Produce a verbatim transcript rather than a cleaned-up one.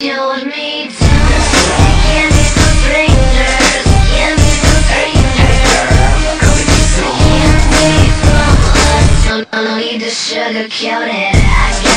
You and me too. Can't be so strangers. Can't be so strangers. Can't be so much. So no need to sugarcoat it. I